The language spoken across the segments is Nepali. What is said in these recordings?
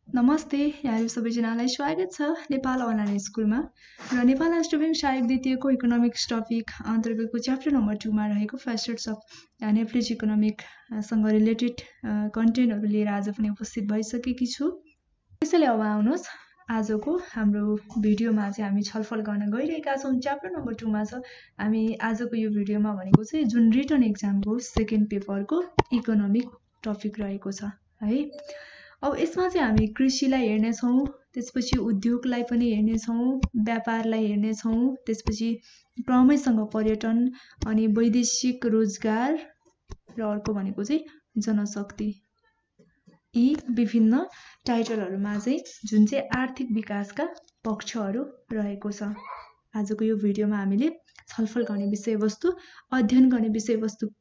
नमस्ते, यहाँहरु सबैजनालाई स्वागत छ नेपाल अनलाइन स्कुलमा र नेपाल राष्ट्रव्यापी सहायक द्वितीयको इकोनोमिक्स टपिक अन्तर्गतको च्याप्टर नम्बर 2 मा रहेको फेसेट्स अफ नेप्लिज इकोनोमिक सँग रिलेटेड कन्टेन्टहरु लिएर आज पनि उपस्थित भइसकेकी छु। त्यसैले अब आउनुहोस् आजको हाम्रो भिडियोमा चाहिँ हामी छलफल गर्न गइरहेका छौं। च्याप्टर नम्बर 2 मा छ हामी आजको यो भिडियोमा भनेको चाहिँ जुन रिटन एक्जामको सेकेन्ड पेपरको इकोनोमिक टपिक रहेको छ है। अब यसमा चाहिँ हामी कृषिलाई हेर्ने छौं, त्यसपछि उद्योगलाई पनि हेर्ने छौं, व्यापारलाई हेर्ने छौं, त्यसपछि क्रमैसँग पर्यटन अनि वैदेशिक रोजगार र अर्को भनेको चाहिँ जनशक्ति। यी विभिन्न टाइटलहरुमा चाहिँ जुन चाहिँ आर्थिक विकासका पक्षहरु रहेको छ। आजको यो भिडियोमा हामीले छलफल गर्ने विषयवस्तु अध्ययन गर्ने विषयवस्तु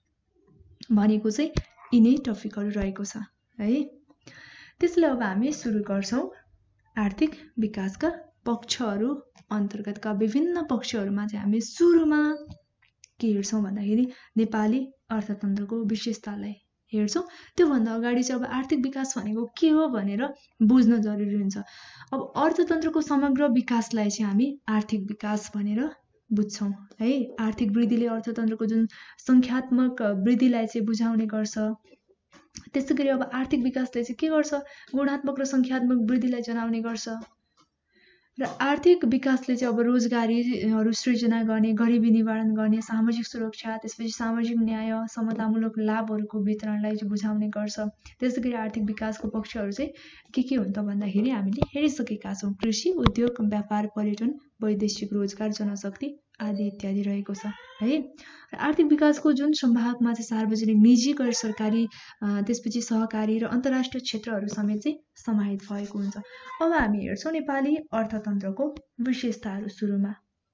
भनेको चाहिँ यिनै टपिकहरु रहेको छ है। त्यसैले अब हामी सुरु गर्छौं आर्थिक विकासका पक्षहरु अन्तर्गतका विभिन्न पक्षहरुमा चाहिँ हामी सुरुमा के हेर्छौं भन्दाखेरि नेपाली अर्थतन्त्रको विशेषतालाई हेर्छौं। त्यो भन्दा अगाडि चाहिँ अब आर्थिक विकास भनेको के हो भनेर बुझ्न जरुरी हुन्छ। अब अर्थतन्त्रको समग्र विकासलाई चाहिँ हामी आर्थिक विकास भनेर बुझ्छौं है। आर्थिक वृद्धिले अर्थतन्त्रको जुन संख्यात्मक वृद्धिलाई चाहिँ बुझाउने गर्छ। त्यसैगरी अब आर्थिक विकासले चाहिँ के गर्छ, गुणात्मक र संख्यात्मक वृद्धिलाई जनाउने गर्छ र आर्थिक विकासले चाहिँ अब रोजगारीहरु सृजना गर्ने, गरिबी निवारण गर्ने, सामाजिक सुरक्षा, त्यसपछि सामाजिक न्याय, समतामूलक लाभहरुको वितरणलाई चाहिँ बुझाउने गर्छ। त्यसैगरी आर्थिक विकासको पक्षहरु चाहिँ के हुन् त भन्दाखेरि हामीले हेरिसकेका छौं। कृषि, उद्योग, व्यापार, पर्यटन, वैदेशिक रोजगार, जनशक्ति आदि इत्यादि रहेको छ है। र आर्थिक विकासको जुन संभागमा चाहिँ सार्वजनिक, निजी, गैर सरकारी, त्यसपछि सहकारी र अन्तर्राष्ट्रिय क्षेत्रहरु समेत चाहिँ समाहित भएको हुन्छ। अब हामी हेर्छौं नेपाली अर्थतन्त्रको विशेषताहरु। सुरुमा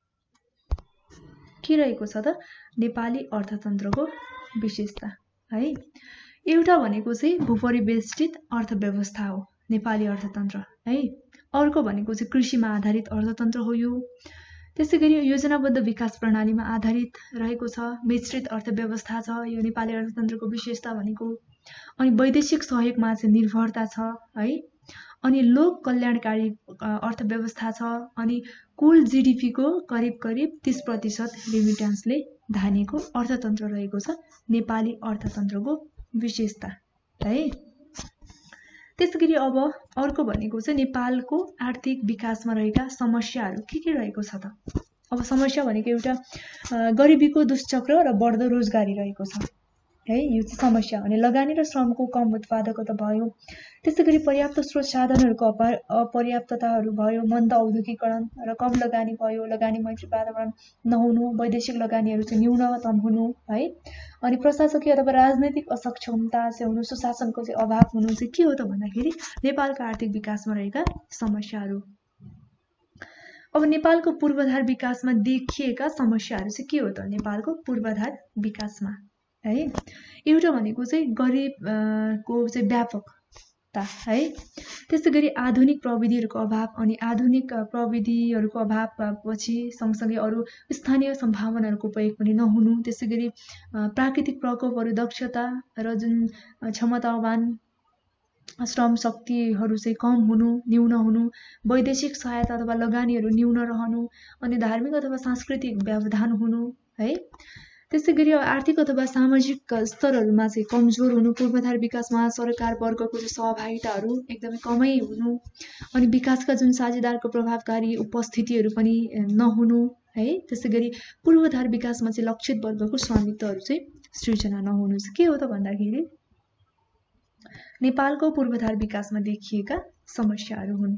के रहेको छ त नेपाली अर्थतन्त्रको विशेषता है। एउटा भनेको चाहिँ भूपरिवेष्टित अर्थव्यवस्था हो नेपाली अर्थतन्त्र है। अर्को भनेको चाहिँ कृषिमा आधारित अर्थतन्त्र हो यो। त्यसैगरी योजनाबद्ध विकास प्रणालीमा आधारित रहेको छ, मिश्रित अर्थव्यवस्था छ यो नेपाली अर्थतन्त्रको विशेषता भनेको। अनि वैदेशिक सहयोगमा चाहिँ निर्भरता छ है। अनि लोक कल्याणकारी अर्थव्यवस्था छ। अनि कुल जीडीपी को करिब 30% रेमिट्यान्सले धानेको अर्थतन्त्र रहेको छ नेपाली अर्थतन्त्रको विशेषता है। त्यसैगरी अब अर्को भनेको चाहिँ नेपालको आर्थिक विकासमा रहेका समस्याहरु के रहेको छ त। अब समस्या भनेको एउटा गरिबीको दुष्चक्र र बढ्दो रोजगारी रहेको छ है। यो चाहिँ समस्या। अनि लगानी र श्रमको कम उत्पादकता भयो। त्यसैगरी पर्याप्त स्रोत साधनहरुको अपर्याप्तताहरु भयो, मन्द औद्योगिकरण र कम लगानी भयो, लगानी मैत्री वातावरण नहुनु, वैदेशिक लगानीहरु चाहिँ न्यूनतम हुनु है। अनि प्रशासकीय अथवा राजनैतिक असक्षमता चाहिँ हुनु, सुशासनको चाहिँ अभाव हुनु चाहिँ के हो त भन्दाखेरि नेपालको आर्थिक विकासमा रहेका समस्याहरु। अब नेपालको पूर्वाधार विकासमा देखिएका समस्याहरु चाहिँ के हो त नेपालको पूर्वाधार विकासमा है। एउटा भनेको चाहिँ गरिबको चाहिँ व्यापकता है। त्यसैगरी आधुनिक प्रविधिहरुको अभाव। अनि आधुनिक प्रविधिहरुको अभाव पछि सँगसँगै अरु स्थानीय सम्भावनाहरुको प्रयोग पनि नहुनु। त्यसैगरी प्राकृतिक प्रकोपहरु, दक्षता र जुन क्षमतावान श्रम शक्तिहरु चाहिँ कम हुनु, न्यून हुनु, वैदेशिक सहायता अथवा लगानीहरु न्यून रहनु, अनि धार्मिक अथवा सांस्कृतिक व्यवधान हुनु है। त्यसैगरी आर्थिक अथवा सामाजिक स्तरहरुमा चाहिँ कमजोर हुनु, पूर्वाधार विकासमा सरकार वर्गको चाहिँ सहभागिताहरु एकदमै कमै हुनु, अनि विकासका जुन साझेदारको प्रभावकारी उपस्थितिहरु पनि नहुनु है। त्यसैगरी पूर्वाधार विकासमा चाहिँ लक्षित वर्गको स्वामित्वहरु चाहिँ सृजना नहुनु के हो त भन्दाखेरि नेपालको पूर्वाधार विकासमा देखिएका समस्याहरु हुन्।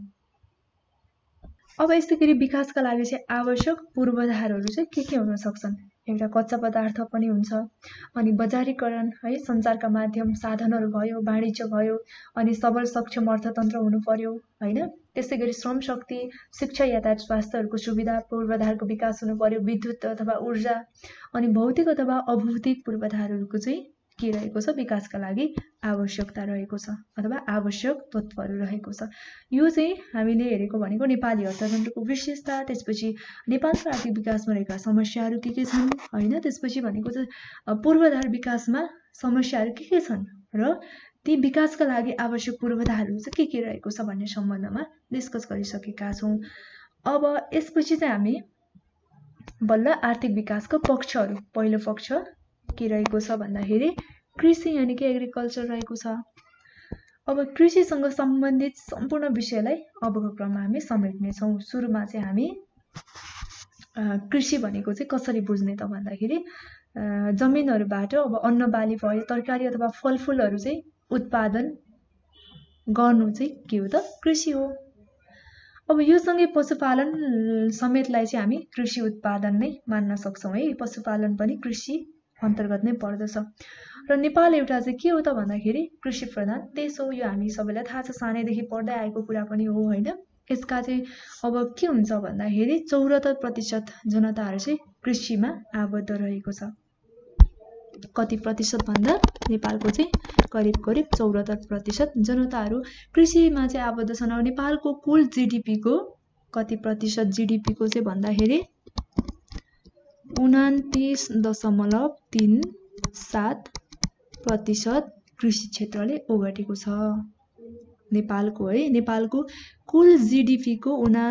अब यसैगरी विकासका लागि चाहिँ आवश्यक पूर्वाधारहरु चाहिँ के हुन सक्छन्। एउटा कच्चा पदार्थ पनि हुन्छ, अनि बजारीकरण है, सञ्चारका माध्यम साधनहरु भयो, वाणिज्य भयो, अनि सबल सक्षम अर्थतन्त्र हुनु पर्यो हैन। त्यसैगरी श्रम शक्ति, शिक्षा, यातायात, स्वास्थ्यहरुको सुविधा, पूर्वाधारको विकास हुनु पर्यो, विद्युत अथवा ऊर्जा, अनि भौतिक अथवा अभौतिक पूर्वाधारहरुको चाहिँ के रहेको छ विकासका लागि आवश्यकता रहेको छ अथवा आवश्यक तत्वहरु रहेको छ। यो चाहिँ हामीले हेरेको भनेको नेपाली अर्थतन्त्रको विशेषता। त्यसपछि नेपालको आर्थिक विकासमा रहेका समस्याहरु के छन् हैन। त्यसपछि भनेको चाहिँ पूर्वाधार विकासमा समस्याहरु के छन् र ती विकासका लागि आवश्यक पूर्वाधारहरू चाहिँ के रहेको छ भन्ने सम्बन्धमा डिस्कस गरिसकेका छौं। अब यसपछि चाहिँ हामी बल्ल आर्थिक विकासको पक्षहरू, पहिलो पक्ष के रहेको छ भन्दाखेरि कृषि यानि कि एग्रिकल्चर रहेको छ। अब कृषिसँग सम्बन्धित सम्पूर्ण विषयलाई अबको क्रममा हामी समेट्ने छौं। सुरुमा चाहिँ हामी कृषि भनेको चाहिँ कसरी बुझ्ने त भन्दाखेरि जमिनहरुबाट अब अन्न बाली भयो, तरकारी अथवा फलफुलहरु चाहिँ उत्पादन गर्नु चाहिँ के हो त कृषि हो। अब यो सँगै पशुपालन समेतलाई चाहिँ हामी कृषि उत्पादन नै मान्न सक्छौं है। पशुपालन पनि कृषि अन्तर्गत नै पर्दछ। र नेपाल एउटा चाहिँ के हो त भन्दाखेरि कृषि प्रधान देश हो। यो हामी सबैलाई थाहा छ, सानैदेखि पढ्दै आएको कुरा पनि हो हैन। यसका चाहिँ अब के हुन्छ भन्दाखेरि 74% जनताहरु चाहिँ कृषिमा आबद्ध रहेको छ। कति प्रतिशत भन्दा नेपालको चाहिँ करिब 74% जनताहरु कृषिमा चाहिँ आबद्ध छन्। अब नेपालको कुल जीडीपी को कति प्रतिशत जीडीपी को चाहिँ भन्दाखेरि 29.37% कृषि क्षेत्रले ओगटेको छ। नेपालको है, नेपालको कुल जीडीपी को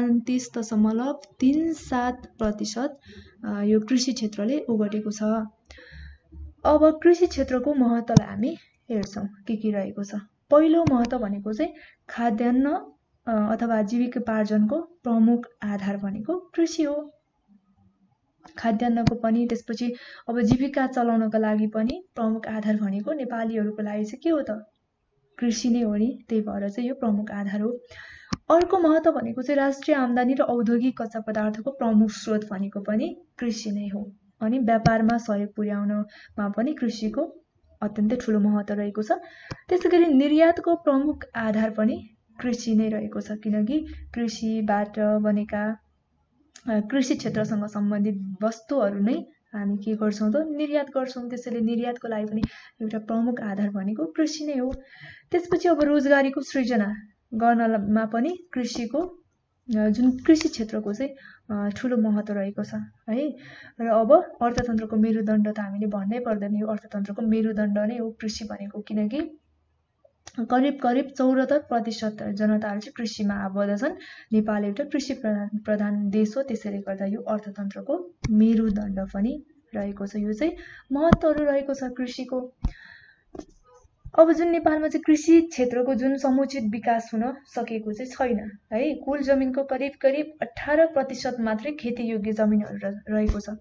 29.37% यो कृषि क्षेत्रले ओगटेको छ। अब कृषि क्षेत्रको महत्त्वलाई हामी हेर्छौं के रहेको छ। पहिलो महत्त्व भनेको चाहिँ खाद्यान्न अथवा जीविकोपार्जनको प्रमुख आधार भनेको कृषि हो। खाद्यान्नको पनि, त्यसपछि अब जीविका चलाउनको लागि पनि प्रमुख आधार भनेको नेपालीहरुको लागि चाहिँ के हो त कृषि नै हो नि। त्यही भएर चाहिँ यो प्रमुख आधार हो। अर्को महत्त्व भनेको चाहिँ राष्ट्रिय आम्दानी र औद्योगिक कच्चा पदार्थको प्रमुख स्रोत भनेको पनि कृषि नै हो। अनि व्यापारमा सहयोग पुर्याउनमा पनि कृषिको अत्यन्तै ठूलो महत्त्व रहेको छ। त्यसैगरी निर्यातको प्रमुख आधार पनि कृषि नै रहेको छ, किनकि कृषिबाट बनेका कृषि क्षेत्रसँग सम्बन्धित वस्तुहरु नै हामी के गर्छौं त निर्यात गर्छौं। त्यसैले निर्यातको लागि पनि एउटा प्रमुख आधार भनेको कृषि नै हो। त्यसपछि अब रोजगारीको सृजना गर्नमा पनि कृषिको जुन कृषि क्षेत्रको चाहिँ ठूलो महत्त्व रहेको छ है। र अब अर्थतन्त्रको मेरुदण्ड त हामीले भन्नै पर्दैन, यो अर्थतन्त्रको मेरुदण्ड नै हो कृषि भनेको, किनकि करिब 74% जनताहरु चाहिँ कृषिमा आबद्ध छन्। नेपाल एउटा कृषि प्रधान देश हो, त्यसैले गर्दा यो अर्थतन्त्रको मेरुदण्ड पनि रहेको छ। यो चाहिँ महत्त्वहरु रहेको छ कृषिको। अब जुन नेपालमा चाहिँ कृषि क्षेत्रको जुन समुचित विकास हुन सकेको चाहिँ छैन है। कुल जमिनको करिब 18% मात्रै खेती योग्य जमिनहरु रहेको छ।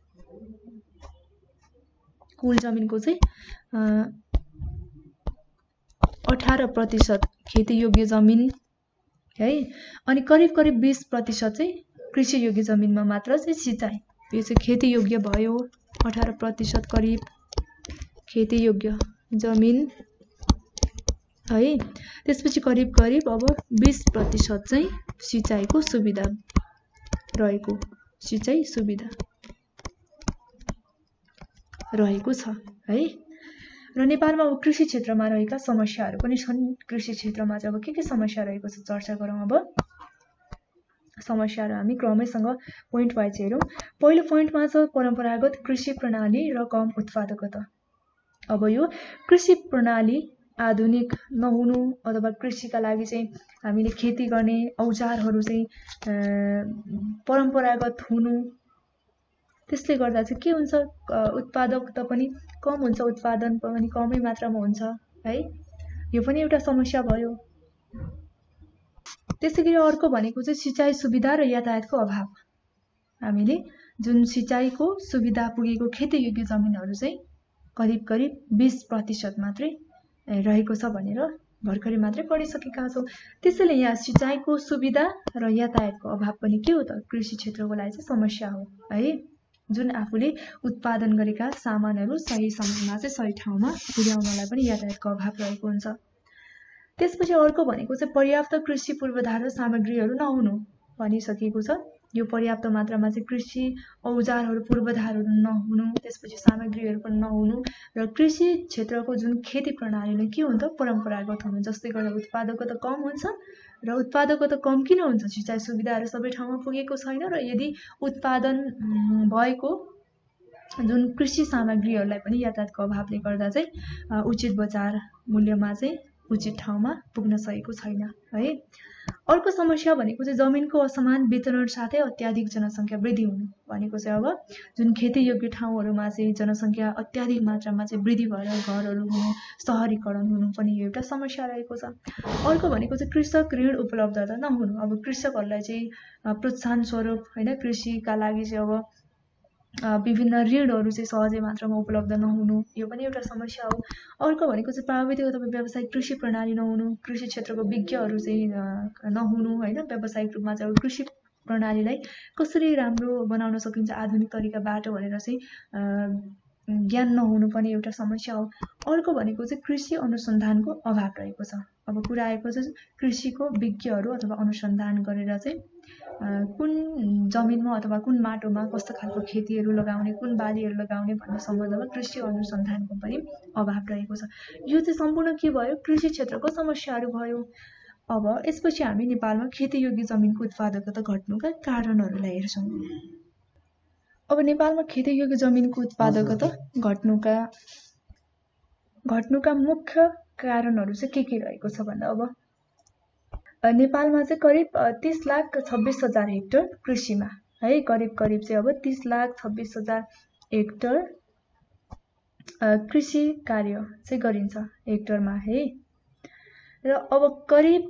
कुल जमिनको चाहिँ 18% खेती योग्य जमिन है। अनि करिब 20% चाहिँ कृषि योग्य जमिनमा मात्र चाहिँ सिंचाइ, यो चाहिँ खेती योग्य भयो। 18% करिब खेती योग्य जमिन है। त्यसपछि करिब अब 20% चाहिँ सिंचाइको सुविधा रहेको, सिंचाइ सुविधा रहेको छ है। र नेपालमा अब कृषि क्षेत्रमा रहेका समस्याहरू पनि छन्। कृषि क्षेत्रमा चाहिँ अब के समस्या रहेको छ चर्चा गरौँ। अब समस्याहरू हामी क्रमैसँग पोइन्ट वाइज हेरौँ। पहिलो पोइन्टमा छ परम्परागत कृषि प्रणाली र कम उत्पादकता। अब यो कृषि प्रणाली आधुनिक नहुनु अथवा कृषिका लागि चाहिँ हामीले खेती गर्ने औजारहरू चाहिँ परम्परागत हुनु, त्यसले गर्दा चाहिँ के हुन्छ उत्पादकता पनि कम हुन्छ, उत्पादन पनि कमै मात्रामा हुन्छ है। यो पनि एउटा समस्या भयो। त्यसैगरी अर्को भनेको चाहिँ सिंचाइ सुविधा र यातायातको अभाव। हामीले जुन सिंचाइको सुविधा पुगेको खेती योग्य जमिनहरु चाहिँ करिब 20% मात्रै रहेको छ भनेर भर्खरै मात्रै पढिसकेका छौं। त्यसैले यहाँ सिंचाइको सुविधा र यातायातको अभाव पनि के हो त कृषि क्षेत्रको लागि चाहिँ समस्या हो है। जुन आफूले उत्पादन गरेका सामानहरु सही समयमा चाहिँ सही ठाउँमा पुर्याउनलाई पनि यातायातको अभाव रहेको हुन्छ। त्यसपछि अर्को भनेको चाहिँ पर्याप्त कृषि पूर्वाधार र सामग्रीहरु नहुनु भनिसकेको छ। यो पर्याप्त मात्रामा चाहिँ कृषि औजारहरु पूर्वाधारहरु नहुनु, त्यसपछि सामग्रीहरु पनि नहुनु र कृषि क्षेत्रको जुन खेती प्रणाली नै के हुन्छ परम्परागत हुनु, जसले गर्दा उत्पादकता कम हुन्छ। र उत्पादकता कम किन हुन्छ? सिंचाइ सुविधाहरु सबै ठाउँमा पुगेको छैन र यदि उत्पादन भएको जुन कृषि सामग्रीहरूलाई पनि यातायातको अभावले गर्दा चाहिँ उचित बजार मूल्यमा चाहिँ उचित ठाउँमा पुग्न सकेको छैन है। अर्को समस्या भनेको चाहिँ जमिनको असमान वितरण साथै अत्याधिक जनसङ्ख्या वृद्धि हुनु भनेको चाहिँ अब जुन खेतीयोग्य ठाउँहरूमा चाहिँ जनसङ्ख्या अत्याधिक मात्रामा चाहिँ वृद्धि भएर घरहरू हुनु सहरीकरण हुनु पनि यो एउटा समस्या रहेको छ। अर्को भनेको चाहिँ कृषक ऋण उपलब्धता नहुनु। अब कृषकहरूलाई चाहिँ प्रोत्साहन स्वरूप हैन कृषिका लागि चाहिँ अब विभिन्न ऋणहरू चाहिँ सहजै मात्रामा उपलब्ध नहुनु यो पनि एउटा समस्या हो। अर्को भनेको चाहिँ प्राविधिक अथवा व्यावसायिक कृषि प्रणाली नहुनु, कृषि क्षेत्रको विज्ञहरू चाहिँ नहुनु हैन। व्यावसायिक रूपमा चाहिँ कृषि प्रणालीलाई कसरी राम्रो बनाउन सकिन्छ आधुनिक तरिकाबाट भनेर चाहिँ ज्ञान नहुनु पनि एउटा समस्या हो। अर्को भनेको चाहिँ कृषि अनुसन्धानको अभाव रहेको छ। अब कुरा आएको छ कृषिको विज्ञहरू अथवा अनुसन्धान गरेर चाहिँ कुन जमिनमा अथवा कुन माटोमा कस्तो खालको खेतीहरू लगाउने कुन बालीहरू लगाउने भन्ने सम्बन्धमा कृषि अनुसन्धानको पनि अभाव रहेको छ। यो चाहिँ सम्पूर्ण के भयो कृषि क्षेत्रको समस्याहरू भयो। अब यसपछि हामी नेपालमा खेतीयोग्य जमिनको उत्पादकता घट्नुका कारणहरूलाई हेर्छौँ। अब नेपालमा खेतीयोग्य जमिनको उत्पादकता घट्नुका मुख्य कारणहरू चाहिँ के रहेको छ भन्दा अब नेपालमा चाहिँ करिब 30,26,000 हेक्टर कृषिमा है करिब चाहिँ अब 30,26,000 हेक्टर कृषि कार्य चाहिँ गरिन्छ हेक्टरमा है। र अब करिब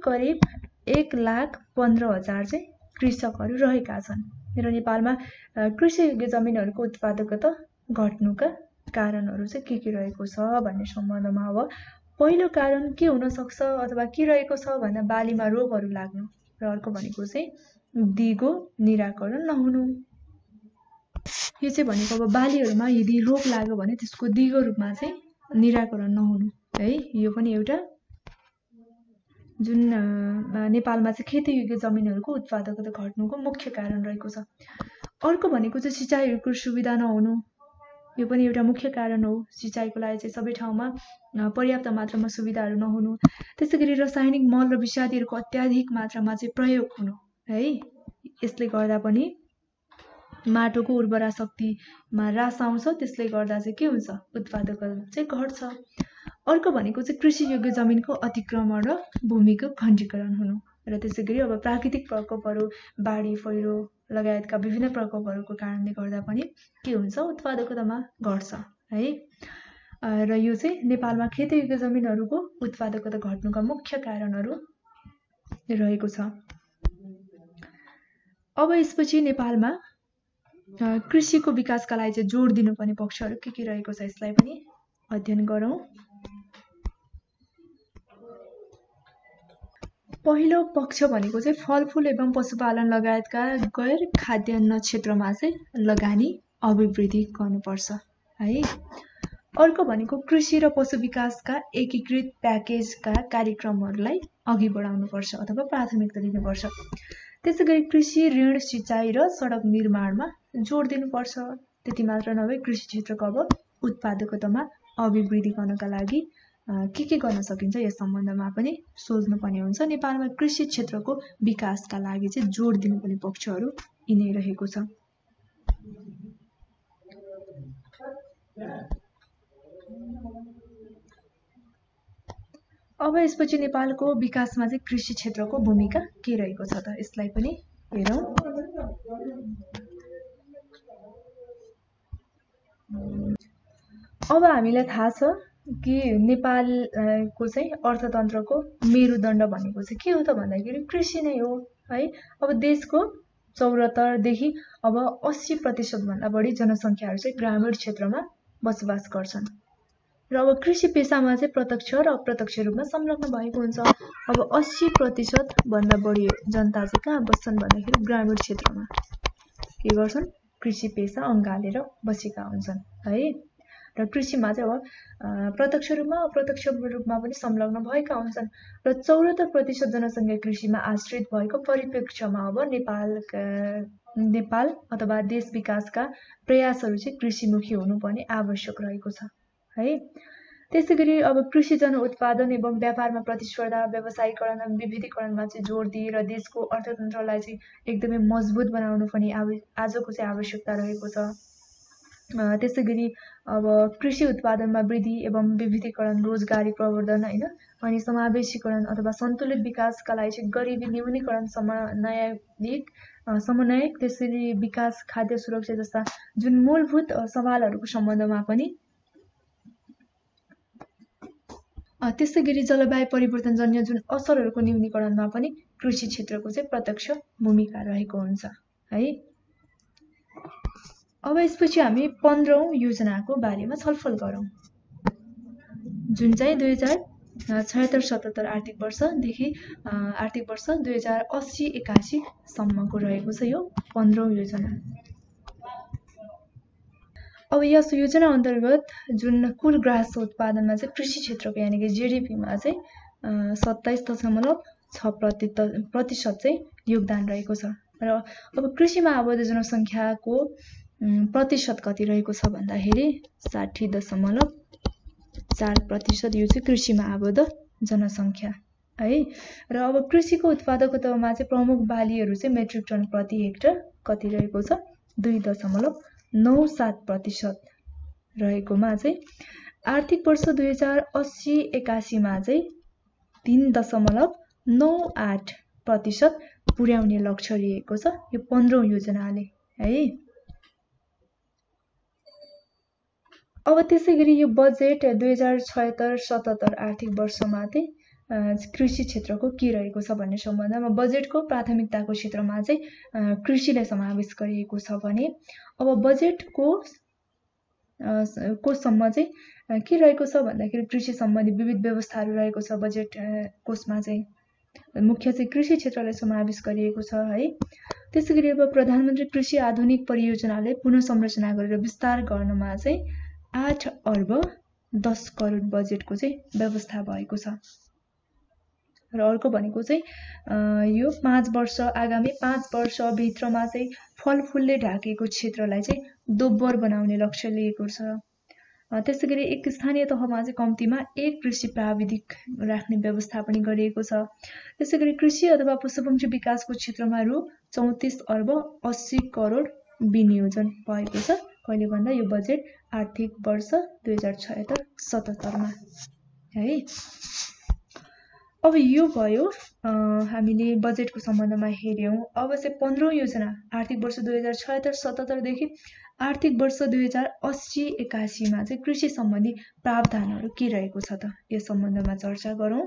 1,15,000 चाहिँ कृषकहरू रहेका छन्। र नेपालमा कृषियोग्य जमिनहरूको उत्पादकता घट्नुका कारणहरू चाहिँ के रहेको छ भन्ने सम्बन्धमा अब पहिलो कारण के हुन सक्छ अथवा के रहेको छ भन्दा बालीमा रोगहरू लाग्नु र अर्को भनेको चाहिँ दिगो निराकरण नहुनु। यो चाहिँ भनेको अब बालीहरूमा यदि रोग लाग्यो भने त्यसको दिगो रूपमा चाहिँ निराकरण नहुनु है। यो पनि एउटा जुन नेपालमा चाहिँ खेतीयोग्य जमिनहरूको उत्पादकता घट्नुको मुख्य कारण रहेको छ। अर्को भनेको चाहिँ सिँचाइहरूको सुविधा नहुनु यो पनि एउटा मुख्य कारण हो। सिँचाइको लागि चाहिँ सबै ठाउँमा पर्याप्त मात्रामा सुविधाहरू नहुनु, त्यसैगरी रासायनिक मल र विषादीहरूको अत्याधिक मात्रामा चाहिँ प्रयोग हुनु है। यसले गर्दा पनि माटोको उर्वरा शक्तिमा ह्रास आउँछ, त्यसले गर्दा चाहिँ के हुन्छ उत्पादकता चाहिँ घट्छ। अर्को भनेको चाहिँ कृषियोग्य जमिनको अतिक्रमण र भूमिको खण्डीकरण हुनु र त्यसैगरी अब प्राकृतिक प्रकोपहरू बाढी पहिरो लगायतका विभिन्न प्रकोपहरूको कारणले गर्दा पनि के हुन्छ उत्पादकतामा घट्छ है। र यो चाहिँ नेपालमा खेतीयोग्य जमिनहरूको उत्पादकता घट्नुका मुख्य कारणहरू रहेको छ। अब यसपछि नेपालमा कृषिको विकासका लागि चाहिँ जोड दिनुपर्ने पक्षहरू के रहेको छ यसलाई पनि अध्ययन गरौँ। पहिलो पक्ष भनेको चाहिँ फलफुल एवं पशुपालन लगायतका गैर खाद्यान्न क्षेत्रमा चाहिँ लगानी अभिवृद्धि गर्नुपर्छ है। अर्को भनेको कृषि र पशु विकासका एकीकृत प्याकेजका कार्यक्रमहरूलाई अघि बढाउनुपर्छ अथवा प्राथमिकता दिनुपर्छ। त्यसैगरी कृषि ऋण सिँचाइ र सडक निर्माणमा जोड दिनुपर्छ। त्यति मात्र नभई कृषि क्षेत्रको अब उत्पादकतामा अभिवृद्धि गर्नका लागि के गर्न सकिन्छ यस सम्बन्धमा पनि सोच्नुपर्ने हुन्छ। नेपालमा कृषि क्षेत्रको विकासका लागि चाहिँ जोड दिनुपर्ने पक्षहरू यिनै रहेको छ। अब यसपछि नेपालको विकासमा चाहिँ कृषि क्षेत्रको भूमिका के रहेको छ त यसलाई पनि हेरौँ। अब हामीलाई थाहा छ कि नेपालको चाहिँ अर्थतन्त्रको मेरुदण्ड भनेको चाहिँ के हो त भन्दाखेरि कृषि नै हो है। अब देशको 74 देखि अब 80% भन्दा बढी जनसङ्ख्याहरू चाहिँ ग्रामीण क्षेत्रमा बसोबास गर्छन् र अब कृषि पेशामा चाहिँ प्रत्यक्ष र अप्रत्यक्ष रूपमा संलग्न भएको हुन्छ। अब 80% भन्दा बढी जनता चाहिँ कहाँ बस्छन् भन्दाखेरि ग्रामीण क्षेत्रमा के गर्छन् कृषि पेशा अँगालेर बसेका हुन्छन् है। र कृषिमा चाहिँ अब प्रत्यक्ष रूपमा अप्रत्यक्ष रूपमा पनि संलग्न भएका हुन्छन् र 74% जनसङ्ख्या कृषिमा आश्रित भएको परिप्रेक्ष्यमा अब नेपाल अथवा देश विकासका प्रयासहरू चाहिँ कृषिमुखी हुनुपर्ने आवश्यक रहेको छ है। त्यसैगरी अब कृषि जन उत्पादन एवं व्यापारमा प्रतिस्पर्धा व्यवसायीकरण र विविधीकरणमा चाहिँ जोड दिएर देशको अर्थतन्त्रलाई चाहिँ एकदमै मजबुत बनाउनु पनि आजको चाहिँ आवश्यकता रहेको छ। त्यसैगरी अब कृषि उत्पादनमा वृद्धि एवं विविधीकरण, रोजगारी प्रवर्धन हैन, अनि समावेशीकरण अथवा सन्तुलित विकासका लागि चाहिँ गरिबी न्यूनीकरण, समन्वयक, त्यसरी विकास, खाद्य सुरक्षा जस्ता जुन मूलभूत सवालहरूको सम्बन्धमा पनि, त्यसैगरी जलवायु परिवर्तनजन्य जुन असरहरूको न्यूनीकरणमा पनि कृषि क्षेत्रको चाहिँ प्रत्यक्ष भूमिका रहेको हुन्छ है। अब यसपछि हामी 15औं योजनाको बारेमा छलफल गरौँ, जुन चाहिँ 2076-77 आर्थिक वर्षदेखि आर्थिक वर्ष 2080-81 सम्मको रहेको छ यो 15औं योजना। अब यस योजना अन्तर्गत जुन कुल ग्रास उत्पादनमा चाहिँ कृषि क्षेत्रको यानि कि जीडीपीमा चाहिँ 27.6% चाहिँ योगदान रहेको छ। र अब कृषिमा आबद्ध जनसङ्ख्याको प्रतिशत कति रहेको छ भन्दाखेरि 60.4% यो चाहिँ कृषिमा आबद्ध जनसङ्ख्या है। र अब कृषिको उत्पादकतामा चाहिँ प्रमुख बालीहरू चाहिँ मेट्रिक टन प्रति हेक्टर कति रहेको छ 2.97% रहेकोमा चाहिँ आर्थिक वर्ष 2080-81 मा चाहिँ 3.98% पुर्याउने लक्ष्य लिएको छ यो 15औं योजनाले है। अब त्यसैगरी यो बजेट 2076-77 आर्थिक वर्षमा चाहिँ कृषि क्षेत्रको के रहेको छ भन्ने सम्बन्धमा बजेटको प्राथमिकताको क्षेत्रमा चाहिँ कृषिलाई समावेश गरिएको छ भने अब बजेटको कोषसम्म चाहिँ के रहेको छ भन्दाखेरि कृषि सम्बन्धी विविध व्यवस्थाहरू रहेको छ। बजेट कोषमा चाहिँ मुख्य चाहिँ कृषि क्षेत्रलाई समावेश गरिएको छ है। त्यसैगरी अब प्रधानमन्त्री कृषि आधुनिक परियोजनाले पुनः संरचना गरेर विस्तार गर्नमा चाहिँ 8.10 करोड बजेटको चाहिँ व्यवस्था भएको छ। र अर्को भनेको चाहिँ यो 5 वर्ष आगामी 5 वर्षभित्रमा चाहिँ फलफुलले ढाकेको क्षेत्रलाई चाहिँ दोब्बर बनाउने लक्ष्य लिएको छ। त्यसैगरी एक स्थानीय तहमा चाहिँ कम्तीमा एक कृषि प्राविधिक राख्ने व्यवस्था पनि गरिएको छ। त्यसैगरी कृषि अथवा पशुपक्षी विकासको क्षेत्रमा रु 34.80 करोड विनियोजन भएको छ। कहिले भन्दा यो बजेट आर्थिक वर्ष 2076-77 मा है। अब यो भयो हामीले बजेटको सम्बन्धमा हेर्यौं। अब चाहिँ 15औं योजना आर्थिक वर्ष 2076-77 देखि आर्थिक वर्ष 2080-81 मा चाहिँ कृषि सम्बन्धी प्रावधानहरू के रहेको छ त यस सम्बन्धमा चर्चा गरौँ।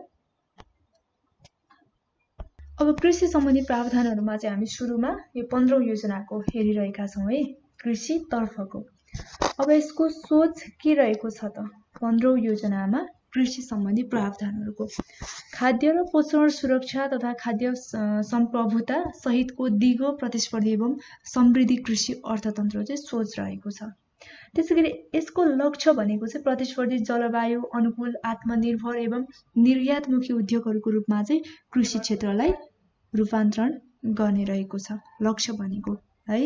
अब कृषि सम्बन्धी प्रावधानहरूमा चाहिँ हामी सुरुमा यो 15औं योजनाको हेरिरहेका छौं है, कृषि तर्फको। अब यसको सोच के रहेको छ त 15औं योजनामा कृषि सम्बन्धी प्रावधानहरूको खाद्य र पोषण सुरक्षा तथा खाद्य सम्प्रभुता सहितको दिगो प्रतिस्पर्धी एवं समृद्धि कृषि अर्थतन्त्र चाहिँ सोच रहेको छ। त्यसैगरी यसको लक्ष्य भनेको चाहिँ प्रतिस्पर्धी जलवायु अनुकूल आत्मनिर्भर एवं निर्यातमुखी उद्योगहरूको रूपमा चाहिँ कृषि क्षेत्रलाई रूपान्तरण गर्ने रहेको छ लक्ष्य भनेको है।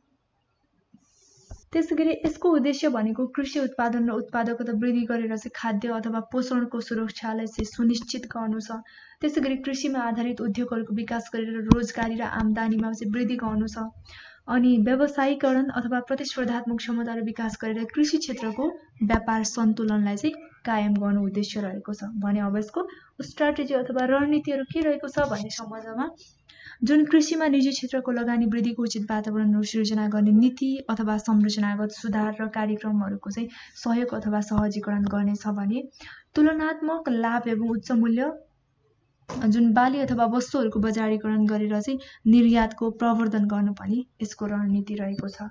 त्यसैगरी यसको उद्देश्य भनेको कृषि उत्पादन र उत्पादकता वृद्धि गरेर चाहिँ खाद्य अथवा पोषणको सुरक्षालाई चाहिँ सुनिश्चित गर्नु छ। त्यसैगरी कृषिमा आधारित उद्योगहरूको विकास गरेर रोजगारी र आम्दानीमा चाहिँ वृद्धि गर्नु छ। अनि व्यवसायीकरण अथवा प्रतिस्पर्धात्मक क्षमता र विकास गरेर कृषि क्षेत्रको व्यापार सन्तुलनलाई चाहिँ कायम गर्नु उद्देश्य रहेको छ भने अब यसको स्ट्र्याटेजी अथवा रणनीतिहरू के रहेको छ भन्ने सम्बन्धमा जुन कृषिमा निजी क्षेत्रको लगानी वृद्धिको उचित वातावरण सृजना गर्ने नीति अथवा संरचनागत सुधार र कार्यक्रमहरूको चाहिँ सहयोग अथवा सहजीकरण गर्नेछ भने तुलनात्मक लाभ एवं उच्च मूल्य जुन बाली अथवा वस्तुहरूको बजारीकरण गरेर चाहिँ निर्यातको प्रवर्धन गर्नु पनि यसको रणनीति रहेको छ।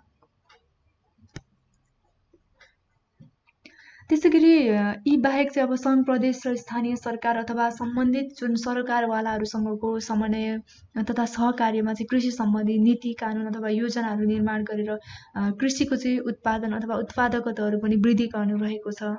त्यसैगरी यी बाहेक चाहिँ अब संघ प्रदेश र स्थानीय सरकार अथवा सम्बन्धित जुन सरकारवालाहरूसँगको समन्वय तथा सहकार्यमा चाहिँ कृषि सम्बन्धी नीति कानुन अथवा योजनाहरू निर्माण गरेर कृषिको चाहिँ उत्पादन अथवा उत्पादकताहरू पनि वृद्धि गर्नु रहेको छ।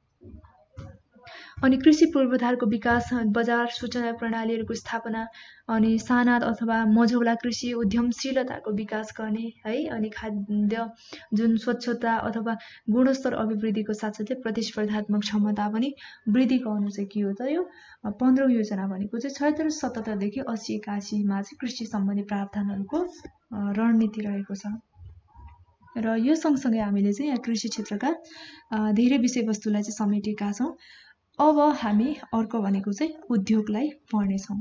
अनि कृषि पूर्वाधारको विकास, बजार सूचना प्रणालीहरूको स्थापना अनि साना अथवा मझौला कृषि उद्यमशीलताको विकास गर्ने है। अनि खाद्य जुन स्वच्छता अथवा गुणस्तर अभिवृद्धिको साथसाथै प्रतिस्पर्धात्मक क्षमता पनि वृद्धि गर्नु चाहिँ के हो त यो 15औं योजना भनेको चाहिँ 76-77 देखि 80-81 मा चाहिँ कृषि सम्बन्धी प्रावधानहरूको रणनीति रहेको छ र यो सँगसँगै हामीले चाहिँ यहाँ कृषि क्षेत्रका धेरै विषयवस्तुलाई चाहिँ समेटेका छौं। अब हामी अर्को भनेको चाहिँ उद्योगलाई पढ्नेछौं।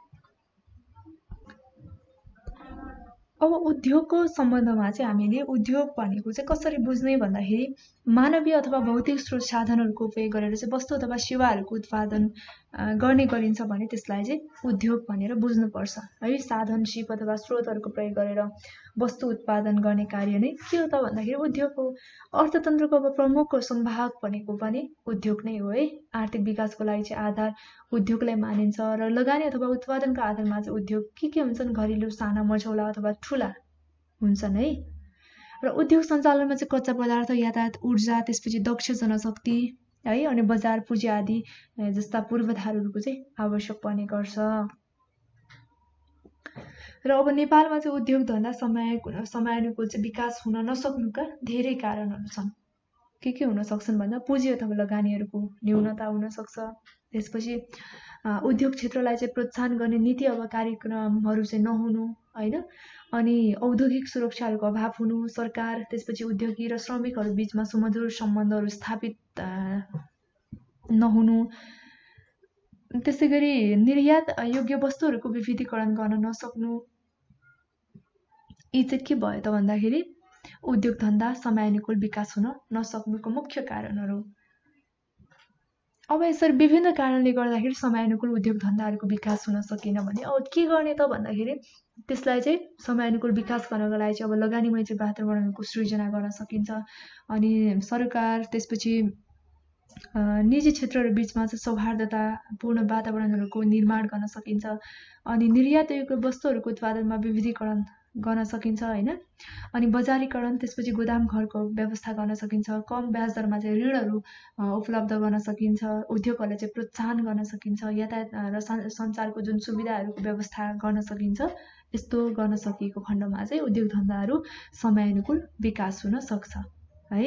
अब उद्योगको सम्बन्धमा चाहिँ हामीले उद्योग भनेको चाहिँ कसरी बुझ्ने भन्दाखेरि मानवीय अथवा भौतिक स्रोत साधनहरूको उपयोग गरेर चाहिँ वस्तु अथवा सेवाहरूको उत्पादन गर्ने गरिन्छ भने त्यसलाई चाहिँ उद्योग भनेर बुझ्नुपर्छ है। साधन सिप अथवा स्रोतहरूको प्रयोग गरेर वस्तु उत्पादन गर्ने कार्य नै के हो त भन्दाखेरि उद्योग हो। अर्थतन्त्रको अब प्रमुख संवाहक भनेको पनि उद्योग नै हो है। आर्थिक विकासको लागि चाहिँ आधार उद्योगलाई मानिन्छ र लगानी अथवा उत्पादनका आधारमा चाहिँ उद्योग के हुन्छन्, घरेलु, साना, मझौला अथवा ठुला हुन्छन् है। र उद्योग सञ्चालनमा चाहिँ कच्चा पदार्थ, यातायात, ऊर्जा, त्यसपछि दक्ष जनशक्ति है अनि बजार पुँजी आदि जस्ता पूर्वाधारहरूको चाहिँ आवश्यक पर्ने गर्छ। र अब नेपालमा चाहिँ उद्योग धन्दा समयानुकूल चाहिँ विकास हुन नसक्नुका धेरै कारणहरू छन्। के हुन सक्छन् भन्दा पुँजी अथवा लगानीहरूको न्यूनता हुन सक्छ। त्यसपछि उद्योग क्षेत्रलाई चाहिँ प्रोत्साहन गर्ने नीति अथवा कार्यक्रमहरू चाहिँ नहुनु हैन, अनि औद्योगिक सुरक्षाहरूको अभाव हुनु, सरकार त्यसपछि उद्योगी र श्रमिकहरू बीचमा सुमधुर सम्बन्धहरू स्थापित नहुनु, त्यसैगरी निर्यात योग्य वस्तुहरूको विविधीकरण गर्न नसक्नु, यी चाहिँ के भयो त भन्दाखेरि उद्योग धन्दा समयानुकूल विकास हुन नसक्नुको मुख्य कारणहरू। अब यसरी विभिन्न कारणले गर्दाखेरि समयानुकूल उद्योग धन्दाहरूको विकास हुन सकेन भने अब के गर्ने त भन्दाखेरि त्यसलाई चाहिँ समयानुकूल विकास गर्नको लागि चाहिँ अब लगानी मैत्री वातावरणको सृजना गर्न सकिन्छ। अनि सरकार त्यसपछि निजी क्षेत्रहरू बीचमा चाहिँ सौहार्दतापूर्ण वातावरणहरूको निर्माण गर्न सकिन्छ। अनि निर्यात योग्य वस्तुहरूको उत्पादनमा विविधीकरण गर्न सकिन्छ हैन। अनि बजारीकरण त्यसपछि गोदाम घरको व्यवस्था गर्न सकिन्छ। कम ब्याज दरमा चाहिँ ऋणहरू उपलब्ध गर्न सकिन्छ। उद्योगहरूलाई चाहिँ प्रोत्साहन गर्न सकिन्छ। यातायात र सञ्चारको जुन सुविधाहरूको व्यवस्था गर्न सकिन्छ। यस्तो गर्न सकिएको खण्डमा चाहिँ उद्योग धन्दाहरू समयानुकूल विकास हुन सक्छ है।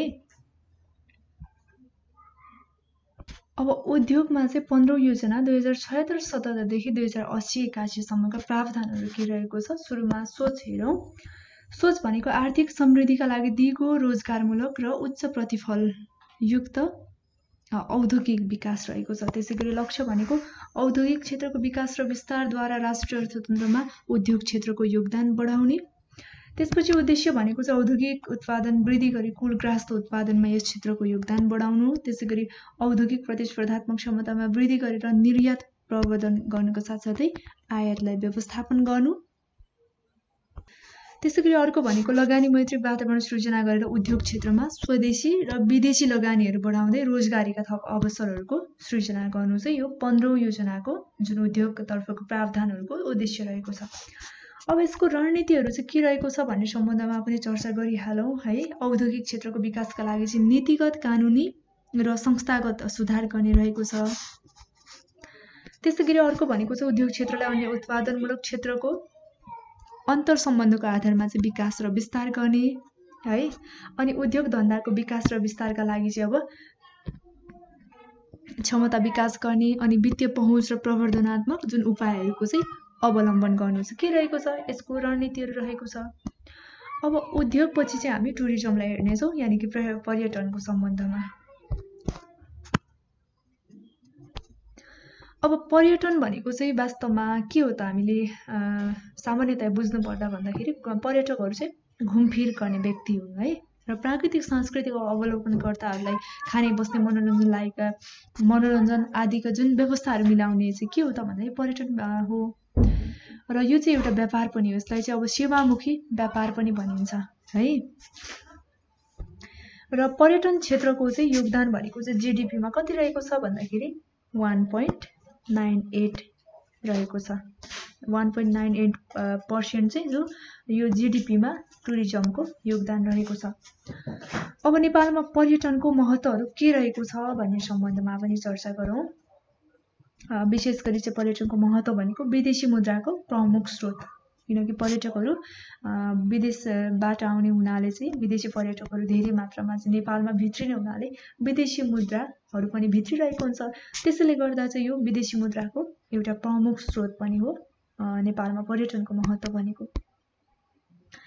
अब उद्योगमा चाहिँ 15औं योजना 2076-77 देखि 2080-81 सम्मका प्रावधानहरू के रहेको छ। सुरुमा सोच हेरौं। सोच भनेको आर्थिक समृद्धिका लागि दिगो रोजगारमूलक र उच्च प्रतिफलयुक्त औद्योगिक विकास रहेको छ। त्यसैगरी लक्ष्य भनेको औद्योगिक क्षेत्रको विकास र विस्तारद्वारा राष्ट्रिय अर्थतन्त्रमा उद्योग क्षेत्रको योगदान बढाउने। त्यसपछि उद्देश्य भनेको चाहिँ औद्योगिक उत्पादन वृद्धि गरी कुल ग्राहस्थ उत्पादनमा यस क्षेत्रको योगदान बढाउनु। त्यसैगरी औद्योगिक प्रतिस्पर्धात्मक क्षमतामा वृद्धि गरेर निर्यात प्रवर्धन गर्नुको साथसाथै आयातलाई व्यवस्थापन गर्नु। त्यसैगरी अर्को भनेको लगानी मैत्री वातावरण सृजना गरेर उद्योग क्षेत्रमा स्वदेशी र विदेशी लगानीहरू बढाउँदै रोजगारीका थप अवसरहरूको सृजना गर्नु चाहिँ यो 15औं योजनाको जुन उद्योगतर्फको प्रावधानहरूको उद्देश्य रहेको छ। अब यसको रणनीतिहरू चाहिँ के रहेको छ भन्ने सम्बन्धमा पनि चर्चा गरिहालौं है। औद्योगिक क्षेत्रको विकासका लागि चाहिँ नीतिगत, कानुनी र संस्थागत सुधार गर्ने रहेको छ। त्यसैगरी अर्को भनेको चाहिँ उद्योग क्षेत्रलाई अन्य उत्पादनमूलक क्षेत्रको अन्तर सम्बन्धको आधारमा चाहिँ विकास र विस्तार गर्ने है। अनि उद्योग धन्दाको विकास र विस्तारका लागि चाहिँ अब क्षमता विकास गर्ने अनि वित्तीय पहुँच र प्रवर्धनात्मक जुन उपायहरूको चाहिँ अवलम्बन गर्नु चाहिँ के रहेको छ, यसको रणनीतिहरू रहेको छ। अब उद्योग पछि चाहिँ हामी टुरिज्मलाई हेर्नेछौँ, यानि कि पर्यटनको सम्बन्धमा। अब पर्यटन भनेको चाहिँ वास्तवमा के हो त हामीले सामान्यतया बुझ्नु पर्दा भन्दाखेरि पर्यटकहरू चाहिँ घुमफिर गर्ने व्यक्ति हुन् है। र प्राकृतिक सांस्कृतिक अवलोकनकर्ताहरूलाई खाने बस्ने मनोरञ्जन आदिका जुन व्यवस्थाहरू मिलाउने चाहिँ के हो त भन्दाखेरि पर्यटन हो। र यो चाहिँ एउटा व्यापार पनि हो। यसलाई चाहिँ अब सेवामुखी व्यापार पनि भनिन्छ है। र पर्यटन क्षेत्रको चाहिँ योगदान भनेको चाहिँ जीडीपीमा कति रहेको छ भन्दाखेरि 1.98 रहेको छ। 1.98% चाहिँ जो यो जीडीपीमा टुरिज्मको योगदान रहेको छ। अब नेपालमा पर्यटनको महत्त्वहरू के रहेको छ भन्ने सम्बन्धमा पनि चर्चा गरौँ। विशेष गरी चाहिँ पर्यटनको महत्त्व भनेको विदेशी मुद्राको प्रमुख स्रोत, किनकि पर्यटकहरू विदेशबाट आउने हुनाले चाहिँ विदेशी पर्यटकहरू धेरै मात्रामा चाहिँ नेपालमा भित्रिने हुनाले विदेशी मुद्राहरू पनि भित्रिरहेको हुन्छ। त्यसैले गर्दा चाहिँ यो विदेशी मुद्राको एउटा प्रमुख स्रोत पनि हो नेपालमा पर्यटनको महत्त्व भनेको।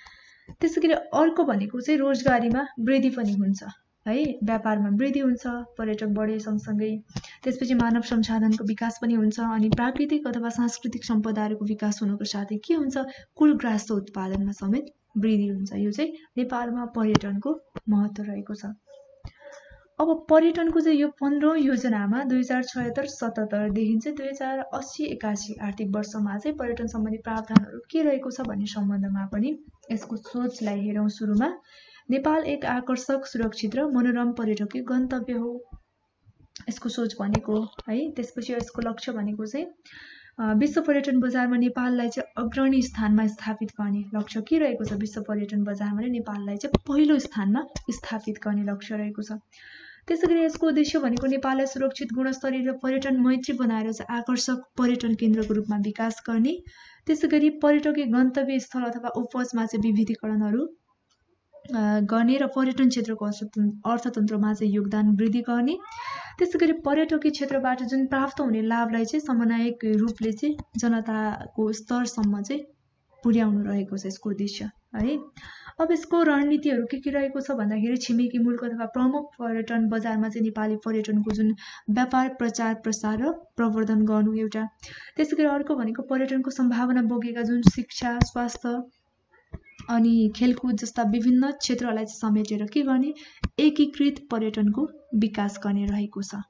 त्यसैगरी अर्को भनेको चाहिँ रोजगारीमा वृद्धि पनि हुन्छ है, व्यापारमा वृद्धि हुन्छ, पर्यटक बढे सँगसँगै त्यसपछि मानव संसाधनको विकास पनि हुन्छ अनि प्राकृतिक अथवा सांस्कृतिक सम्पदाहरूको विकास हुनुको साथै के हुन्छ, कुल ग्राह्य उत्पादनमा समेत वृद्धि हुन्छ। यो चाहिँ नेपालमा पर्यटनको महत्त्व रहेको छ। अब पर्यटनको चाहिँ यो 15औं योजनामा 2076-77 देखि चाहिँ 2080-81 आर्थिक वर्षमा चाहिँ पर्यटन सम्बन्धी प्रावधानहरू के रहेको छ भन्ने सम्बन्धमा पनि यसको सोचलाई हेरौँ। सुरुमा नेपाल एक आकर्षक, सुरक्षित र मनोरम पर्यटकीय गन्तव्य हो, यसको सोच भनेको है। त्यसपछि यसको लक्ष्य भनेको चाहिँ विश्व पर्यटन बजारमा नेपाललाई चाहिँ अग्रणी स्थानमा स्थापित गर्ने लक्ष्य के रहेको छ। विश्व पर्यटन बजारमा नेपाललाई चाहिँ पहिलो स्थानमा स्थापित गर्ने लक्ष्य रहेको छ। त्यसैगरी यसको उद्देश्य भनेको नेपाललाई सुरक्षित, गुणस्तरीय र पर्यटन मैत्री बनाएर चाहिँ आकर्षक पर्यटन केन्द्रको रूपमा विकास गर्ने, त्यसैगरी पर्यटकीय गन्तव्य स्थल अथवा उपजमा चाहिँ विविधीकरणहरू गर्ने र पर्यटन क्षेत्रको अर्थतन्त्रमा चाहिँ योगदान वृद्धि गर्ने, त्यसैगरी पर्यटकीय क्षेत्रबाट जुन प्राप्त हुने लाभलाई चाहिँ समन्वयक रूपले चाहिँ जनताको स्तरसम्म चाहिँ पुर्याउनु रहेको छ यसको उद्देश्य है। अब यसको रणनीतिहरू के रहेको छ भन्दाखेरि छिमेकी मुलुक अथवा प्रमुख पर्यटन बजारमा चाहिँ नेपाली पर्यटनको जुन व्यापार, प्रचार, प्रसार र प्रवर्धन गर्नु एउटा, त्यसैगरी अर्को भनेको पर्यटनको सम्भावना बोकेका जुन शिक्षा, स्वास्थ्य अनि खेलकुद जस्ता विभिन्न क्षेत्रहरूलाई समेटेर के गर्ने, एकीकृत पर्यटनको विकास गर्ने रहेको छ।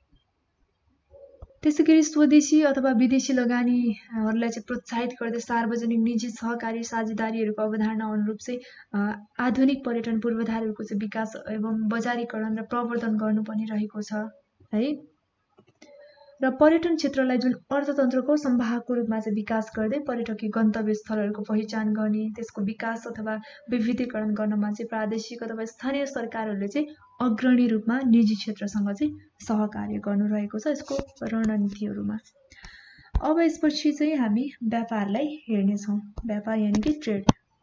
त्यसैगरी स्वदेशी अथवा विदेशी लगानीहरूलाई चाहिँ प्रोत्साहित गर्दै सार्वजनिक, निजी, सहकारी साझेदारीहरूको अवधारणा अनुरूप चाहिँ आधुनिक पर्यटन पूर्वाधारहरूको चाहिँ विकास एवं बजारीकरण र प्रवर्धन गर्नु पनि रहेको छ है। र पर्यटन क्षेत्रलाई जुन अर्थतन्त्रको संवाहकको रूपमा चाहिँ विकास गर्दै पर्यटकीय गन्तव्य स्थलहरूको पहिचान गर्ने, त्यसको विकास अथवा विविधीकरण गर्नमा चाहिँ प्रादेशिक अथवा स्थानीय सरकारहरूले चाहिँ अग्रणी रूपमा निजी क्षेत्रसँग चाहिँ सहकार्य गर्नु रहेको छ यसको रणनीतिहरूमा। अब यसपछि चाहिँ हामी व्यापारलाई हेर्नेछौँ। व्यापार यानि कि ट्रेड।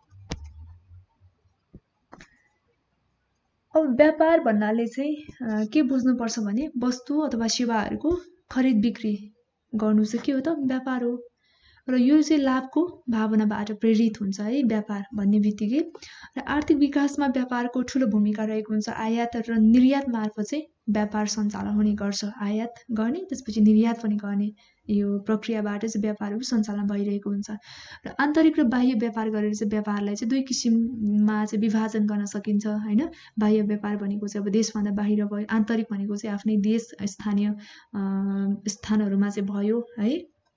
अब व्यापार भन्नाले चाहिँ के बुझ्नुपर्छ भने वस्तु अथवा सेवाहरूको खरिद बिक्री गर्नु चाहिँ के हो त, व्यापार हो। र यो चाहिँ लाभको भावनाबाट प्रेरित हुन्छ है व्यापार भन्ने बित्तिकै। र आर्थिक विकासमा व्यापारको ठुलो भूमिका रहेको हुन्छ। आयात र निर्यात मार्फत चाहिँ व्यापार सञ्चालन हुने गर्छ। आयात गर्ने त्यसपछि निर्यात पनि गर्ने, यो प्रक्रियाबाट चाहिँ व्यापारहरू सञ्चालन भइरहेको हुन्छ। र आन्तरिक र बाह्य व्यापार गरेर चाहिँ व्यापारलाई चाहिँ दुई किसिममा चाहिँ विभाजन गर्न सकिन्छ हैन। बाह्य व्यापार भनेको चाहिँ अब देशभन्दा बाहिर भयो, आन्तरिक भनेको चाहिँ आफ्नै देश स्थानीय स्थानहरूमा चाहिँ भयो है।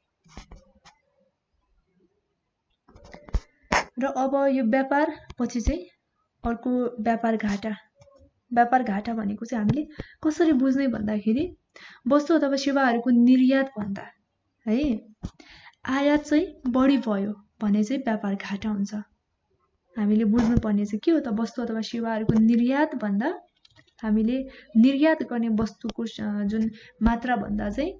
र अब यो व्यापार पछि चाहिँ अर्को व्यापार घाटा। व्यापार घाटा भनेको चाहिँ हामीले कसरी बुझ्ने भन्दाखेरि वस्तु अथवा सेवाहरूको निर्यात भन्दा है आयात चाहिँ बढी भयो भने चाहिँ व्यापार घाटा हुन्छ। हामीले बुझ्नुपर्ने चाहिँ के हो त, वस्तु अथवा सेवाहरूको निर्यात भन्दा हामीले निर्यात गर्ने वस्तुको जुन मात्रा भन्दा चाहिँ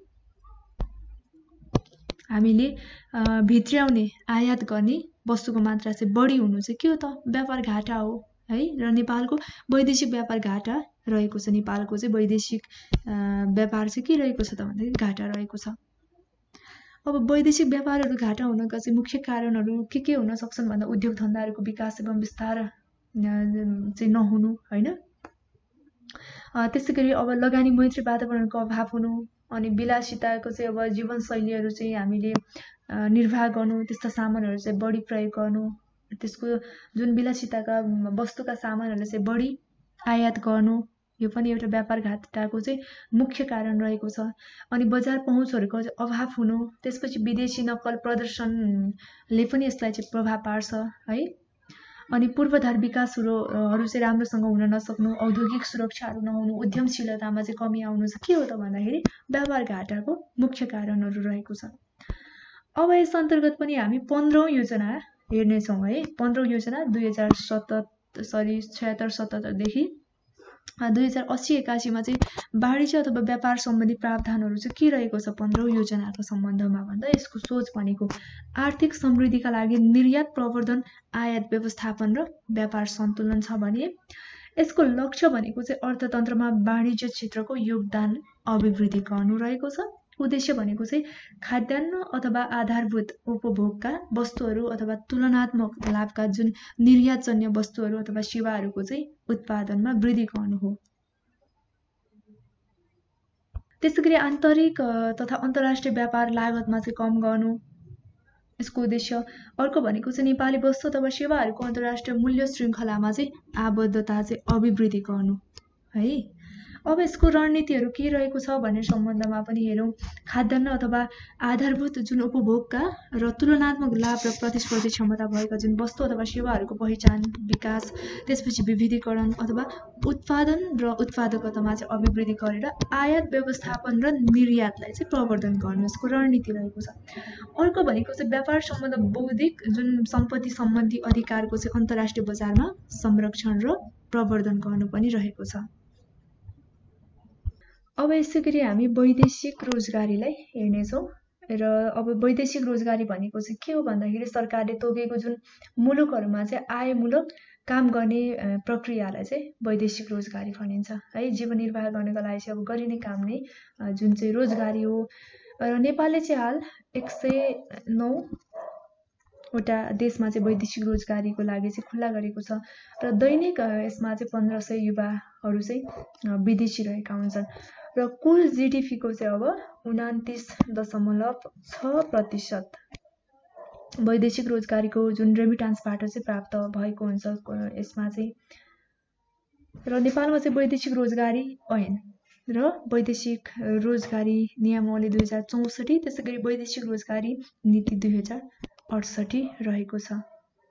हामीले भित्र्याउने आयात गर्ने वस्तुको मात्रा चाहिँ बढी हुनु चाहिँ के हो त, व्यापार घाटा हो है। र नेपालको वैदेशिक व्यापार घाटा रहेको छ। नेपालको चाहिँ वैदेशिक व्यापार चाहिँ के रहेको छ त भन्दाखेरि घाटा रहेको छ। अब वैदेशिक व्यापारहरू घाटा हुनका चाहिँ मुख्य कारणहरू के हुन सक्छन् भन्दा उद्योग धन्दाहरूको विकास एवं विस्तार चाहिँ नहुनु हैन। त्यसैगरी अब लगानी मैत्री वातावरणको अभाव हुनु, अनि विलासिताको चाहिँ अब जीवनशैलीहरू चाहिँ हामीले निर्वाह गर्नु, त्यस्ता सामानहरू चाहिँ बढी प्रयोग गर्नु, त्यसको जुन विलासिताका वस्तुका सामानहरू चाहिँ बढी आयात गर्नु, यो पनि एउटा व्यापार घाटाको चाहिँ मुख्य कारण रहेको छ। अनि बजार पहुँचहरूको अभाव हुनु, त्यसपछि विदेशी नक्कल प्रदर्शनले पनि यसलाई चाहिँ प्रभाव पार्छ है। अनि पूर्वाधार विकासहरू चाहिँ राम्रोसँग हुन नसक्नु, औद्योगिक सुरक्षाहरू नहुनु, उद्यमशीलतामा चाहिँ कमी आउनु चाहिँ के हो त भन्दाखेरि व्यापार घाटाको मुख्य कारणहरू रहेको छ। अब यस अन्तर्गत पनि हामी 15औं योजना हेर्नेछौँ है। 15औं योजना 2076-77 देखि 2080-81 मा चाहिँ वाणिज्य अथवा व्यापार सम्बन्धी प्रावधानहरू चाहिँ के रहेको छ 15औं योजनाको सम्बन्धमा भन्दा यसको सोच भनेको आर्थिक समृद्धिका लागि निर्यात प्रवर्धन, आयात व्यवस्थापन र व्यापार सन्तुलन छ भने यसको लक्ष्य भनेको चाहिँ अर्थतन्त्रमा वाणिज्य क्षेत्रको योगदान अभिवृद्धि गर्नु रहेको छ। उद्देश्य भनेको चाहिँ खाद्यान्न अथवा आधारभूत उपभोगका वस्तुहरू अथवा तुलनात्मक लाभका जुन निर्यातजन्य वस्तुहरू अथवा सेवाहरूको चाहिँ उत्पादनमा वृद्धि गर्नु हो। त्यसैगरी आन्तरिक तथा अन्तर्राष्ट्रिय व्यापार लागतमा चाहिँ कम गर्नु यसको उद्देश्य। अर्को भनेको चाहिँ नेपाली वस्तु अथवा सेवाहरूको अन्तर्राष्ट्रिय मूल्य श्रृङ्खलामा चाहिँ आबद्धता चाहिँ अभिवृद्धि गर्नु है। अब यसको रणनीतिहरू के रहेको छ भन्ने सम्बन्धमा पनि हेरौँ। खाद्यान्न अथवा आधारभूत जुन उपभोगका र तुलनात्मक लाभ र प्रतिस्पर्धी क्षमता भएका जुन वस्तु अथवा सेवाहरूको पहिचान विकास, त्यसपछि विविधीकरण अथवा उत्पादन र उत्पादकतामा चाहिँ अभिवृद्धि गरेर आयात व्यवस्थापन र निर्यातलाई चाहिँ प्रवर्धन गर्नु यसको रणनीति रहेको छ। अर्को भनेको चाहिँ व्यापार सम्बन्ध बौद्धिक जुन सम्पत्ति सम्बन्धी अधिकारको चाहिँ अन्तर्राष्ट्रिय बजारमा संरक्षण र प्रवर्धन गर्नु पनि रहेको छ। अब यसैगरी हामी वैदेशिक रोजगारीलाई हेर्नेछौँ र अब वैदेशिक रोजगारी भनेको चाहिँ के हो भन्दाखेरि सरकारले तोकेको जुन मुलुकहरूमा चाहिँ आयमूलक काम गर्ने प्रक्रियालाई चाहिँ वैदेशिक रोजगारी भनिन्छ है। जीवन निर्वाह गर्नको लागि चाहिँ अब गरिने काम नै जुन चाहिँ रोजगारी हो। र नेपालले चाहिँ हाल 109 वटा देशमा चाहिँ वैदेशिक रोजगारीको लागि चाहिँ खुल्ला गरेको छ र दैनिक यसमा चाहिँ 1500 युवाहरू चाहिँ विदेशी रहेका हुन्छन् र कुल जीडीपी को चाहिँ अब 29.6% वैदेशिक रोजगारीको जुन रेमिटान्सबाट चाहिँ प्राप्त भएको हुन्छ यसमा चाहिँ। र नेपालमा चाहिँ वैदेशिक रोजगारी ऐन र वैदेशिक रोजगारी नियमावली 2064 त्यसैगरी वैदेशिक रोजगारी नीति 2068 रहेको छ।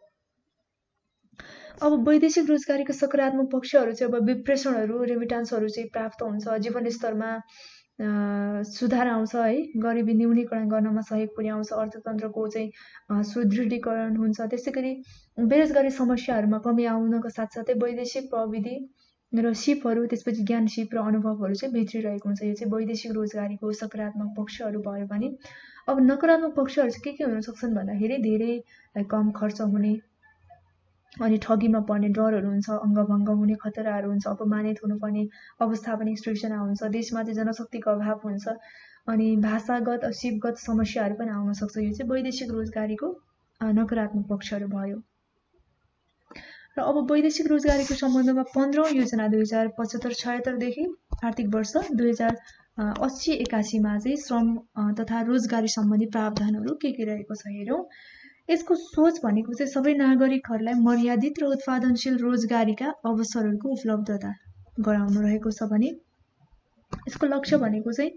अब वैदेशिक रोजगारीको सकारात्मक पक्षहरू चाहिँ अब विप्रेषणहरू रेमिटान्सहरू चाहिँ प्राप्त हुन्छ, जीवन स्तरमा सुधार आउँछ है, गरिबी न्यूनीकरण गर्नमा सहयोग पुर्याउँछ, अर्थतन्त्रको चाहिँ सुदृढीकरण हुन्छ। त्यसैगरी बेरोजगारी समस्याहरूमा कमी आउनको साथसाथै वैदेशिक प्रविधि र सिपहरू त्यसपछि ज्ञान सिप र अनुभवहरू चाहिँ भित्रिरहेको हुन्छ। यो चाहिँ वैदेशिक रोजगारीको सकारात्मक पक्षहरू भयो भने अब नकारात्मक पक्षहरू चाहिँ के हुन सक्छन् भन्दाखेरि धेरै कम खर्च हुने अनि ठगीमा पर्ने डरहरू हुन्छ, अङ्गभङ्ग हुने खतराहरू हुन्छ, अपमानित हुनुपर्ने अवस्था पनि सृजना हुन्छ, देशमा चाहिँ जनशक्तिको अभाव हुन्छ अनि भाषागत सिपगत समस्याहरू पनि आउन सक्छ। यो चाहिँ वैदेशिक रोजगारीको नकारात्मक पक्षहरू भयो। र अब वैदेशिक रोजगारीको सम्बन्धमा 15औं योजना 2075-76 देखि आर्थिक वर्ष 2080-81 मा चाहिँ श्रम तथा रोजगारी सम्बन्धी प्रावधानहरू के रहेको छ हेरौँ। यसको सोच भनेको चाहिँ सबै नागरिकहरूलाई मर्यादित र उत्पादनशील रोजगारीका अवसरहरूको उपलब्धता गराउनु रहेको छ भने यसको लक्ष्य भनेको चाहिँ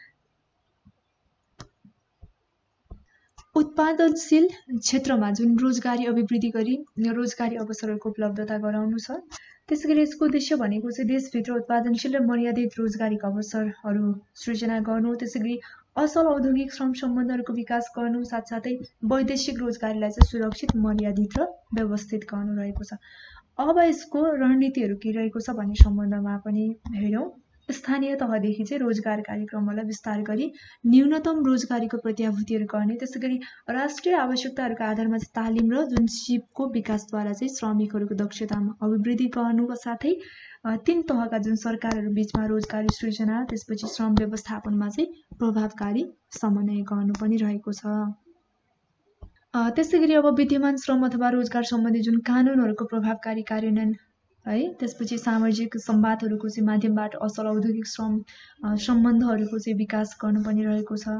उत्पादनशील क्षेत्रमा जुन रोजगारी अभिवृद्धि गरी रोजगारी अवसरहरूको उपलब्धता गराउनु छ। त्यसैगरी यसको उद्देश्य भनेको चाहिँ देशभित्र उत्पादनशील र मर्यादित रोजगारीका अवसरहरू सृजना गर्नु, त्यसैगरी असल औद्योगिक श्रम सम्बन्धहरूको विकास गर्नु, साथसाथै वैदेशिक रोजगारीलाई चाहिँ सुरक्षित, मर्यादित र व्यवस्थित गर्नु रहेको छ। अब यसको रणनीतिहरू के रहेको छ भन्ने सम्बन्धमा पनि हेरौँ। स्थानीय तहदेखि चाहिँ रोजगार कार्यक्रमहरूलाई विस्तार गरी न्यूनतम रोजगारीको प्रत्याभूतिहरू गर्ने, त्यसैगरी राष्ट्रिय आवश्यकताहरूको आधारमा चाहिँ तालिम र जुन सिपको विकासद्वारा चाहिँ श्रमिकहरूको दक्षतामा अभिवृद्धि गर्नुका साथै 3 तहका जुन सरकारहरू बीचमा रोजगारी सृजना त्यसपछि श्रम व्यवस्थापनमा चाहिँ प्रभावकारी समन्वय गर्नु पनि रहेको छ। त्यसैगरी अब विद्यमान श्रम अथवा रोजगार सम्बन्धी जुन कानुनहरूको प्रभावकारी कार्यान्वयन है, त्यसपछि सामाजिक संवादहरूको चाहिँ माध्यमबाट असल औद्योगिक श्रम सम्बन्धहरूको चाहिँ विकास गर्नु पनि रहेको छ।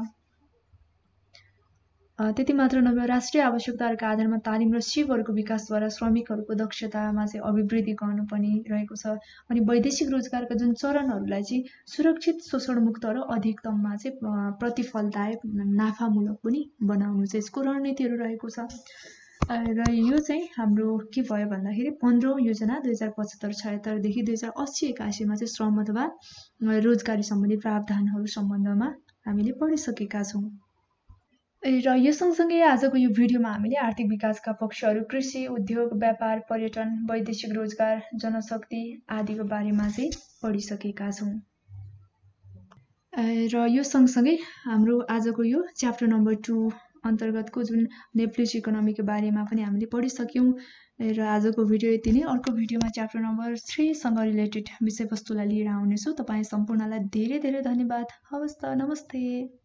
त्यति मात्र नभएर राष्ट्रिय आवश्यकताहरूका आधारमा तालिम र सिपहरूको विकासद्वारा श्रमिकहरूको दक्षतामा चाहिँ अभिवृद्धि गर्नु पनि रहेको छ। अनि वैदेशिक रोजगारका जुन चरणहरूलाई चाहिँ सुरक्षित, शोषणमुक्त र अधिकतममा चाहिँ प्रतिफलदायक नाफामूलक पनि बनाउनु चाहिँ यसको रणनीतिहरू रहेको छ। र यो चाहिँ हाम्रो के भयो भन्दाखेरि 15औं योजना 2075-76 देखि 2080-81 मा चाहिँ श्रम अथवा रोजगारी सम्बन्धी प्रावधानहरू सम्बन्धमा हामीले पढिसकेका छौँ। र यो सँगसँगै आजको यो भिडियोमा हामीले आर्थिक विकासका पक्षहरू कृषि, उद्योग, व्यापार, पर्यटन, वैदेशिक रोजगार, जनशक्ति आदिको बारेमा चाहिँ पढिसकेका छौँ। र यो सँगसँगै हाम्रो आजको यो च्याप्टर नम्बर 2 अन्तर्गतको जुन नेप्लिज इकोनोमीको बारेमा पनि हामीले पढिसक्यौँ। र आजको भिडियो यति नै। अर्को भिडियोमा च्याप्टर नम्बर 3 सँग रिलेटेड विषयवस्तुलाई लिएर आउनेछु। तपाईँ सम्पूर्णलाई धेरै धेरै धन्यवाद। हवस् त, नमस्ते।